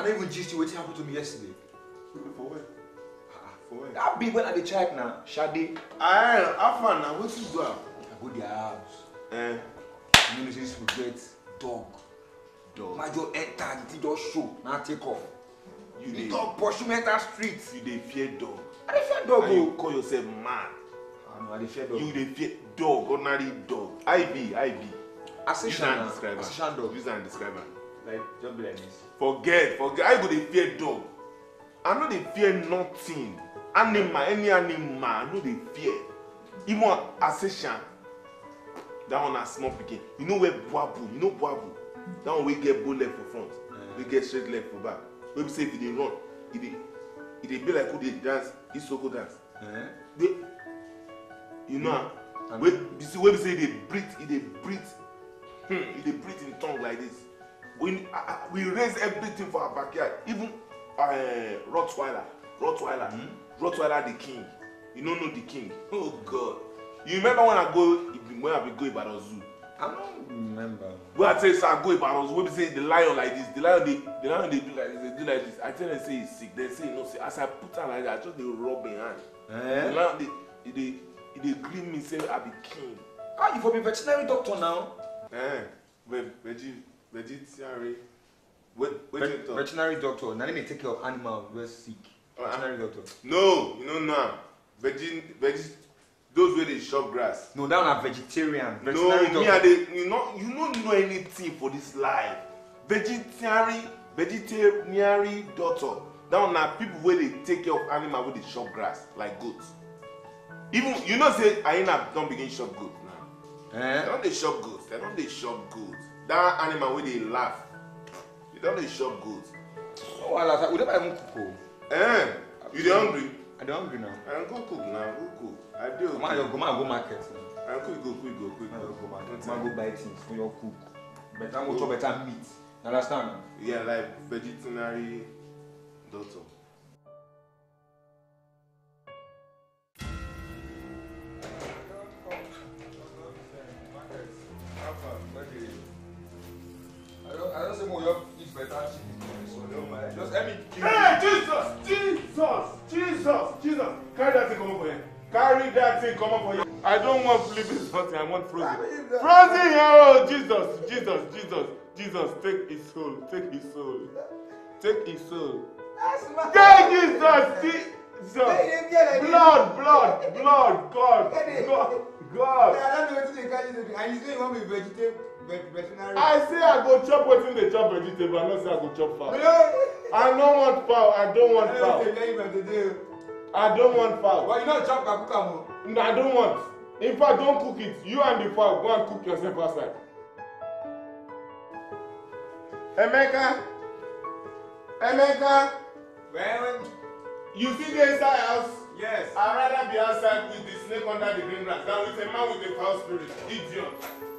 I don't even gist you what happened to me yesterday. For what? For what? That big when I dey check now, Shade. How far now? What you do? I go their house. You know this regret dog. My just enter, the thing just show, now take off. You dog pursue me enter street. You dey fear dog. I dey fear dog. And you call yourself man. I dey fear dog. You dey fear dog, ordinary dog. IB. Assistant dog. Use and describe am. Like just be like this. Forget. I go dey fear dog. I no dey fear nothing. Any animal, I no dey fear. Even assistant. That one na small pikin. You know where Boabu? You know Boabu? That one we get bow leg for front, we get straight leg for back. When we say if they run, it dey be like who they dance, Isoko dance. You know, when we say they breathe, it they breathe in tongue like this. When we raise everything for our backyard, even Rottweiler the king. You don't know the king. Oh God! You remember when I be go Ibadan Zoo? I don't remember. When I tell you I go Ibadan Zoo, when we say the lion like this, the lion they do like this, they do like this. I tell them say he's sick. They say no. Say as I put her like that, I just they rub in hand. The lion they greet me say I be king. Ah, you for be veterinary doctor now? Vegetarian. Veterinary doctor. Now let me take care of animals who are sick. Veterinary doctor. No, you know now. Those where they chop grass. No, that one are vegetarian. Veterinary doctor. You don't know anything for this life. Vegetarian doctor. That one are people where they take care of animals where they chop grass, like goats. Even you know say Aina don't begin chop goats now. They don't they chop goats. That animal where they laugh. They don't they chop goats. Oh, I would never even cook. You dey hungry? I dey hungry now. I go cook now. Go cook. I do. Come on, go market. I quick go. Go market. Come on, go buy things for your cook. Better go chop better meat. You understand? Yeah, like veterinary doctor. I don't say more you eat better chicken. So don't mind. Just let me kill you. Hey, Jesus! Carry that thing come up for you. Carry that thing come up for you. I don't want flipping something. I want frozen. Frozen, oh Jesus! Take his soul. Take his soul. Take Jesus! God! I don't know what to say. And you say you want me veterinary? I say I go chop wetin dey chop vegetable. I no say I go chop fowl. I no want fowl. I don't want fowl. Well, you know chop kakuka. No, I don't want. In fact, don't cook it. You and the fowl go and cook yourself outside. Emeka. Well, You see the inside house? yes. I'd rather be outside with the snake under the green grass than with a man with a foul spirit. Idiot.